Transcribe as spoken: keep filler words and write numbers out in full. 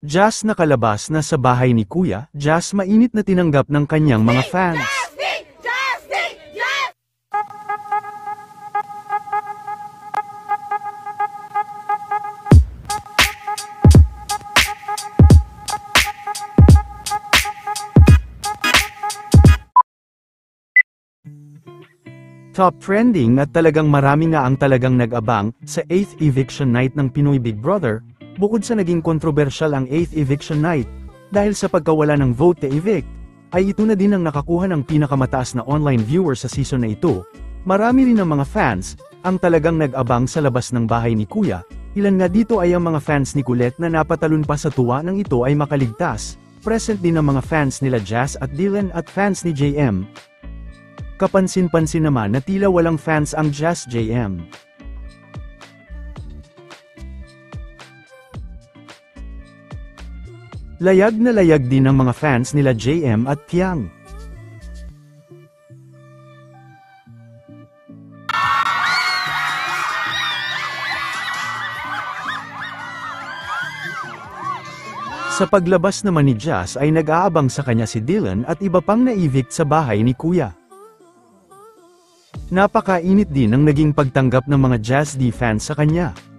Jazz nakalabas na sa bahay ni Kuya, Jazz mainit na tinanggap ng kanyang mga fans. Top trending at talagang marami nga ang talagang nag-abang sa eighth eviction night ng Pinoy Big Brother, bukod sa naging kontrobersyal ang eighth eviction night, dahil sa pagkawala ng vote to evict, ay ito na din ang nakakuha ng pinakamataas na online viewers sa season na ito. Marami rin ng mga fans, ang talagang nag-abang sa labas ng bahay ni Kuya, ilan nga dito ay ang mga fans ni Colette na napatalon pa sa tuwa nang ito ay makaligtas, present din ang mga fans nila Jazz at Dylan at fans ni J M. Kapansin-pansin naman na tila walang fans ang Jazz J M. Layag na layag din ang mga fans nila J M at Piang. Sa paglabas naman ni Jazz ay nag-aabang sa kanya si Dylan at iba pang na-evict sa bahay ni Kuya. Napakainit din ang naging pagtanggap ng mga Jazz D fans sa kanya.